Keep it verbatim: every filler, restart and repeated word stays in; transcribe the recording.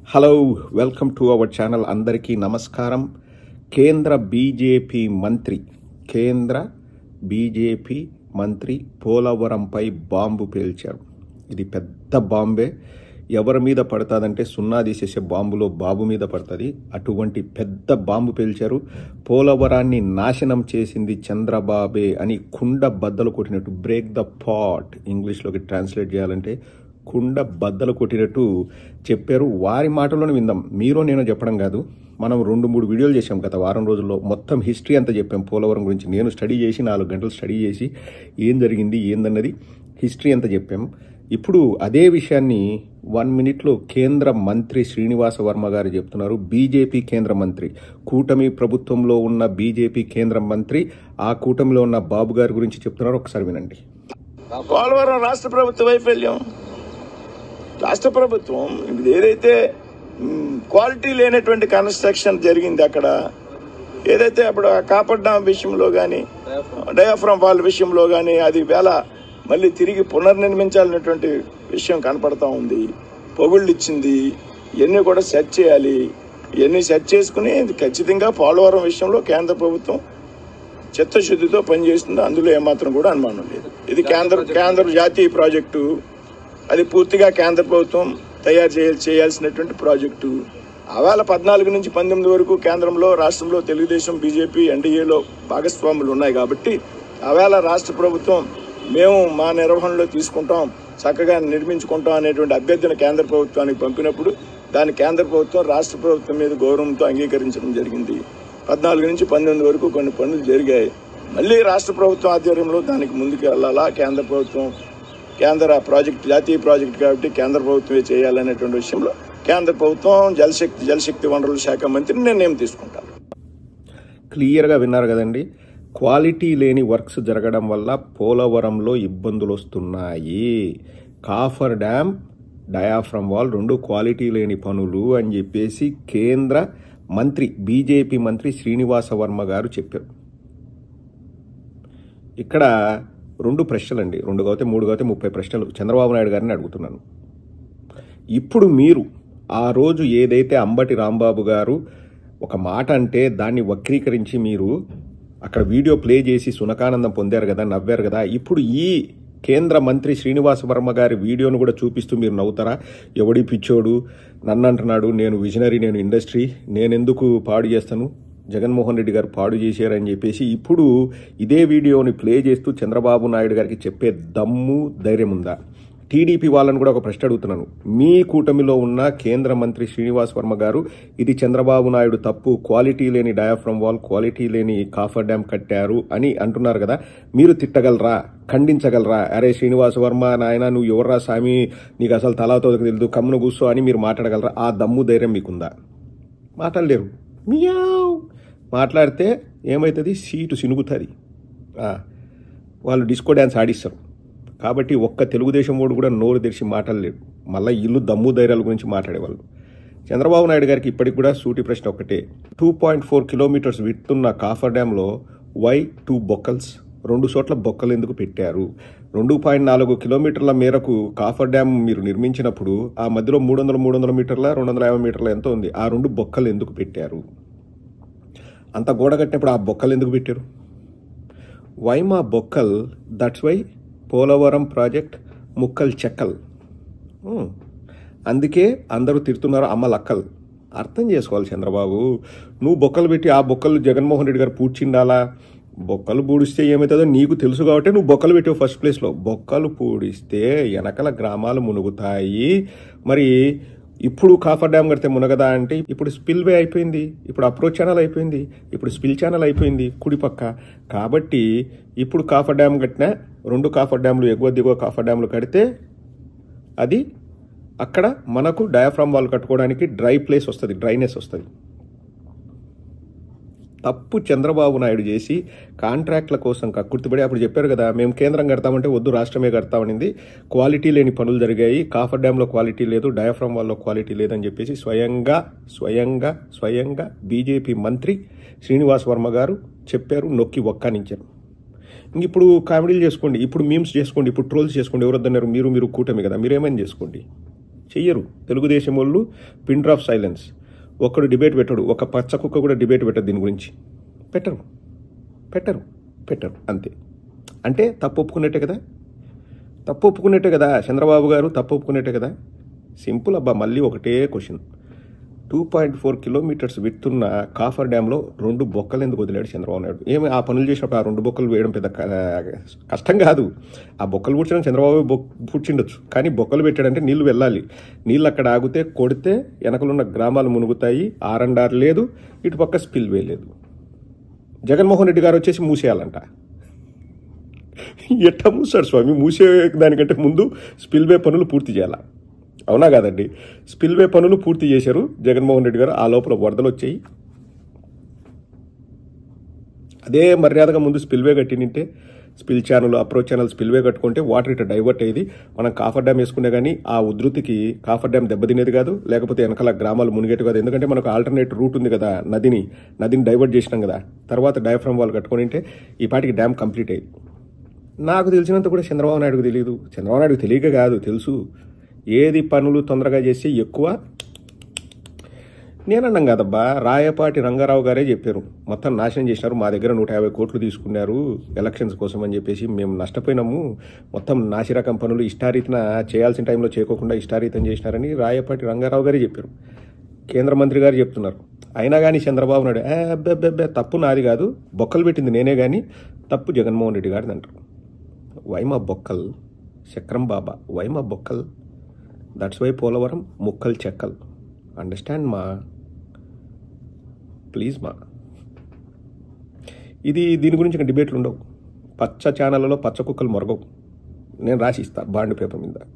Hello, welcome to our channel. అందరికీ నమస్కారం. కేంద్ర బీజేపీ మంత్రి కేంద్ర బీజేపీ మంత్రి పోలవరంపై బాంబు పేల్చారు. ఇది పెద్ద బాంబే. ఎవరి మీద పడుతుందంటే సున్నా తీసేసే బాంబులో బాబు మీద పడుతుంది. అటువంటి పెద్ద బాంబు పేల్చారు. పోలవరాన్ని నాశనం చేసింది చంద్రబాబే అని కుండ బద్దలు కొట్టినట్టు, బ్రేక్ ద పాట్ ఇంగ్లీష్లోకి ట్రాన్స్లేట్ చేయాలంటే కుండ బద్దలు కొట్టినట్టు చెప్పారు. వారి మాటల్లోనే విందాం. మీరు నేను చెప్పడం కాదు, మనం రెండు మూడు వీడియోలు చేశాం గత వారం రోజుల్లో. మొత్తం హిస్టరీ అంతా చెప్పాం పోలవరం గురించి. నేను స్టడీ చేసి నాలుగు గంటలు స్టడీ చేసి ఏం జరిగింది ఏందన్నది హిస్టరీ అంతా చెప్పాం. ఇప్పుడు అదే విషయాన్ని వన్ మినిట్లో కేంద్ర మంత్రి శ్రీనివాస వర్మ గారు చెప్తున్నారు. బీజేపీ కేంద్ర మంత్రి, కూటమి ప్రభుత్వంలో ఉన్న బీజేపీ కేంద్ర మంత్రి ఆ కూటమిలో ఉన్న బాబు గారి గురించి చెప్తున్నారు. ఒకసారి వినండి. పోలవరం రాష్ట్ర ప్రభుత్వ వైఫల్యం. రాష్ట్ర ప్రభుత్వం ఏదైతే క్వాలిటీ లేనటువంటి కన్స్ట్రక్షన్ జరిగింది అక్కడ, ఏదైతే అప్పుడు కాపర్ డామ్ విషయంలో కానీ డయాఫ్రామ్ వాల్ విషయంలో కానీ అది వేళ మళ్ళీ తిరిగి పునర్నిర్మించాలనేటువంటి విషయం కనపడతా ఉంది. పొగుళ్ళు ఇచ్చింది, ఇవన్నీ కూడా సెట్ చేయాలి. ఇవన్నీ సెట్ చేసుకుని ఖచ్చితంగా పోలవరం విషయంలో కేంద్ర ప్రభుత్వం చిత్తశుద్ధితో పనిచేస్తుంది. అందులో ఏమాత్రం కూడా అనుమానం లేదు. ఇది కేంద్ర కేంద్ర జాతీయ ప్రాజెక్టు. అది పూర్తిగా కేంద్ర ప్రభుత్వం తయారు చేయాలి చేయాల్సినటువంటి ప్రాజెక్టు. ఆవేళ పద్నాలుగు నుంచి పంతొమ్మిది వరకు కేంద్రంలో రాష్ట్రంలో తెలుగుదేశం బీజేపీ ఎన్డీఏలో భాగస్వాములు ఉన్నాయి కాబట్టి ఆవేళ రాష్ట్ర ప్రభుత్వం మేము మా నిర్వహణలో తీసుకుంటాం, చక్కగా నిర్మించుకుంటాం అనేటువంటి అభ్యర్థన కేంద్ర ప్రభుత్వానికి పంపినప్పుడు దాని కేంద్ర ప్రభుత్వం రాష్ట్ర ప్రభుత్వం మీద గౌరవంతో అంగీకరించడం జరిగింది. పద్నాలుగు నుంచి పంతొమ్మిది వరకు కొన్ని పనులు జరిగాయి. మళ్ళీ రాష్ట్ర ప్రభుత్వం ఆధ్వర్యంలో దానికి ముందుకు వెళ్ళాలా. కేంద్ర ప్రభుత్వం కేంద్ర ప్రాజెక్ట్ జాతీయ ప్రాజెక్ట్ కాబట్టి కేంద్ర ప్రభుత్వమే చేయాలనేటువంటి విషయంలో కేంద్ర ప్రభుత్వం జలశక్తి జలశక్తి వనరుల శాఖ మంత్రి నిర్ణయం తీసుకుంటారు. క్లియర్గా విన్నారు కదండి. క్వాలిటీ లేని వర్క్స్ జరగడం వల్ల పోలవరంలో ఇబ్బందులు వస్తున్నాయి. కాఫర్ డ్యామ్, డయాఫ్రమ్ వాల్ రెండు క్వాలిటీ లేని పనులు అని చెప్పేసి కేంద్ర మంత్రి బీజేపీ మంత్రి శ్రీనివాస వర్మ గారు చెప్పారు. ఇక్కడ రెండు ప్రశ్నలండి, రెండు కాకపోతే మూడు కాకపోతే ముప్పై ప్రశ్నలు చంద్రబాబు నాయుడు గారిని అడుగుతున్నాను. ఇప్పుడు మీరు ఆ రోజు ఏదైతే అంబటి రాంబాబు గారు ఒక మాట అంటే దాన్ని వక్రీకరించి మీరు అక్కడ వీడియో ప్లే చేసి సునకానందం పొందారు కదా, నవ్వారు కదా. ఇప్పుడు ఈ కేంద్ర మంత్రి శ్రీనివాస వర్మ గారి వీడియోను కూడా చూపిస్తూ మీరు నవ్వుతారా? ఎవడి పిచ్చోడు, నన్ను అంటున్నాడు, నేను విజనరీ, నేను ఇండస్ట్రీ, నేనెందుకు పాడు చేస్తాను, జగన్మోహన్ రెడ్డి గారు పాడు చేశారని చెప్పేసి ఇప్పుడు ఇదే వీడియోని ప్లే చేస్తూ చంద్రబాబు నాయుడు గారికి చెప్పే దమ్ము ధైర్యం ఉందా? టీడీపీ వాళ్ళని కూడా ఒక ప్రశ్న అడుగుతున్నాను. మీ కూటమిలో ఉన్న కేంద్ర మంత్రి శ్రీనివాస్ వర్మ గారు ఇది చంద్రబాబు నాయుడు తప్పు, క్వాలిటీ లేని డయాఫ్రమ్ వాల్, క్వాలిటీ లేని కాఫర్ డ్యామ్ కట్టారు అని అంటున్నారు కదా, మీరు తిట్టగలరా, ఖండించగలరా? అరే శ్రీనివాస వర్మ నాయన నువ్వు ఎవర్రా స్వామి, నీకు అసలు తలాతో తెలియదు, కమ్మును కూర్చో అని మీరు మాట్లాడగలరా? ఆ దమ్ము ధైర్యం మీకుందా? మాట్లాడలేరు. మియావ్ మాట్లాడితే ఏమవుతుంది? సీటు సినుగుతుంది. వాళ్ళు డిస్కో డ్యాన్స్ ఆడిస్తారు. కాబట్టి ఒక్క తెలుగుదేశం వాడు కూడా నోరు తెరిచి మాట్లాడలేడు. మళ్ళీ ఇల్లు దమ్ము ధైర్యాల గురించి మాట్లాడేవాళ్ళు. చంద్రబాబు నాయుడు గారికి ఇప్పటికి కూడా సూటి ప్రశ్న ఒకటే. టూ పాయింట్ ఫోర్ కిలోమీటర్స్ విడుతున్న కాఫర్ డ్యాంలో వై టూ బొక్కల్స్, రెండు చోట్ల బొక్కలు ఎందుకు పెట్టారు? రెండు పాయింట్ నాలుగు కిలోమీటర్ల మేరకు కాఫర్ డ్యామ్ మీరు నిర్మించినప్పుడు ఆ మధ్యలో మూడు వందల మూడు వందల మీటర్ల రెండు వందల యాభై మీటర్ల ఎంత ఉంది? ఆ రెండు బొక్కలు ఎందుకు పెట్టారు? అంత గోడ కట్టినప్పుడు ఆ బొక్కలు ఎందుకు పెట్టారు? వై మా బొక్కల్, దట్స్ వై పోలవరం ప్రాజెక్ట్ ముక్కల్ చెక్కల్. అందుకే అందరూ తిడుతున్నారు అమ్మ లక్కల్. అర్థం చేసుకోవాలి చంద్రబాబు. నువ్వు బొక్కలు పెట్టి ఆ బొక్కలు జగన్మోహన్ రెడ్డి గారు పూడ్చిండాలా? బొక్కలు పూడిస్తే ఏమవుతుందో నీకు తెలుసు కాబట్టి నువ్వు బొక్కలు పెట్టావు ఫస్ట్ ప్లేస్లో. బొక్కలు పూడిస్తే వెనకల గ్రామాలు మునుగుతాయి. మరి ఇప్పుడు కాఫర్ డ్యామ్ కడితే మునగదా అంటే ఇప్పుడు స్పిల్ వే అయిపోయింది, ఇప్పుడు అప్రోచ్ ఛానల్ అయిపోయింది, ఇప్పుడు స్పిల్ ఛానల్ అయిపోయింది కుడిపక్క. కాబట్టి ఇప్పుడు కాఫర్ డ్యామ్ కట్టినా రెండు కాఫర్ డ్యామ్లు ఎగువ దిగువ కాఫర్ డ్యామ్లు కడితే అది అక్కడ మనకు డయాఫ్రామ్ వాల్ కట్టుకోవడానికి డ్రై ప్లేస్ వస్తుంది, డ్రైనెస్ వస్తుంది. తప్పు చంద్రబాబు నాయుడు చేసి కాంట్రాక్ట్ల కోసం కక్కుర్తిపడి అప్పుడు చెప్పారు కదా, మేము కేంద్రం కడతామంటే వద్దు రాష్ట్రమే కడతామనింది. క్వాలిటీ లేని పనులు జరిగాయి, కాఫర్ డ్యాంలో క్వాలిటీ లేదు, డయాఫ్రామ్ వాల్లో క్వాలిటీ లేదని చెప్పేసి స్వయంగా స్వయంగా స్వయంగా బీజేపీ మంత్రి శ్రీనివాస్ వర్మ గారు చెప్పారు, నొక్కి ఒక్కానించారు. ఇప్పుడు కామెడీలు చేసుకోండి, ఇప్పుడు మీమ్స్ చేసుకోండి, ఇప్పుడు ట్రోల్స్ చేసుకోండి. ఎవరొద్దన్నారు? మీరు మీరు కూటమి కదా, మీరేమైనా చేసుకోండి. చెయ్యరు. తెలుగుదేశం వాళ్ళు పిన్ డ్రాప్ సైలెన్స్. ఒక్కడు డిబేట్ పెట్టడు, ఒక పచ్చ కుక్క కూడా డిబేట్ పెట్టదు దీని గురించి. పెట్టరు పెట్టరు పెట్టరు అంతే. అంటే తప్పు ఒప్పుకున్నట్టే కదా, తప్పు ఒప్పుకున్నట్టే కదా చంద్రబాబు గారు, తప్పు ఒప్పుకున్నట్టే కదా. సింపుల్ అబ్బా. మళ్ళీ ఒకటే question, two point four kilometres విడుతున్న కాఫర్ డ్యాంలో రెండు బొక్కలు ఎందుకు వదిలాడు చంద్రబాబు నాయుడు? ఏమి ఆ పనులు చేసినప్పుడు ఆ రెండు బొక్కలు వేయడం పెద్ద కష్టం కాదు. ఆ బొక్కలు పూడ్చడం చంద్రబాబు బొక్ పూడ్చిండొచ్చు, కానీ బొక్కలు పెట్టాడంటే నీళ్లు వెళ్ళాలి. నీళ్ళు అక్కడ ఆగితే కొడితే వెనకలున్న గ్రామాలు మునుగుతాయి. ఆరండార్ లేదు, ఇటు పక్క స్పిల్వే లేదు. జగన్మోహన్ రెడ్డి గారు వచ్చేసి మూసేయాలంట. ఎట్టా మూసాడు స్వామి? మూసే దానికంటే ముందు స్పిల్వే పనులు పూర్తి చేయాలా? అవునా కాదండి? స్పిల్వే పనులు పూర్తి చేశారు జగన్మోహన్ రెడ్డి గారు. ఆ లోపల వరదలు వచ్చాయి. అదే మర్యాదగా ముందు స్పిల్వే కట్టినింటే, spill channel, approach channel spillway కట్టుకుంటే వాటర్ ఇట్లా డైవర్ట్ అయ్యేది. మనం కాఫర్ డ్యామ్ వేసుకునే కానీ ఆ ఉధృతికి కాఫర్ డ్యామ్ దెబ్బతినేది కాదు, లేకపోతే వెనకాల గ్రామాలు మునిగేది కాదు. ఎందుకంటే మనకు ఆల్టర్నేట్ రూట్ ఉంది కదా, నదిని నదిని డైవర్ట్ చేసినాం కదా. తర్వాత డయాఫ్రమ్ వాళ్ళు కట్టుకుని ఉంటే ఈ పాటికి డ్యామ్ కంప్లీట్ అయ్యింది. నాకు తెలిసినంత కూడా చంద్రబాబు నాయుడుకు తెలియదు. చంద్రబాబు నాయుడుకు తెలియక కాదు, తెలుసు. ఏది పనులు తొందరగా చేసి ఎక్కువ నేనన్నాం కదబ్బా. రాయపాటి రంగారావు గారే చెప్పారు, మొత్తం నాశనం చేసినారు, మా దగ్గర నూట యాభై కోట్లు తీసుకున్నారు ఎలక్షన్స్ కోసం అని చెప్పేసి, మేము నష్టపోయినాము, మొత్తం నాసిరకం పనులు ఇష్టారీతన చేయాల్సిన టైంలో చేయకోకుండా ఇష్టారీతం చేసినారని రాయపాటి రంగారావు గారే చెప్పారు. కేంద్ర మంత్రి గారు చెప్తున్నారు. అయినా కానీ చంద్రబాబు నాయుడు అబ్బే తప్పు నాది కాదు, బొక్కలు పెట్టింది నేనే కానీ తప్పు జగన్మోహన్ రెడ్డి గారిది అంటారు. వైమా బొక్కల్ చక్రం బాబా, వైమా బొక్కల్. దట్స్ వై పోలవరం ముక్కల్ చెక్కల్. అండర్స్టాండ్ మా, ప్లీజ్ మా. ఇది దీని గురించి ఇంకా డిబేట్లు ఉండవు. పచ్చ ఛానళ్ళలో పచ్చ కుక్కలు మొరగవు. నేను రాసి ఇస్తాను బాండ్ పేపర్ మీద.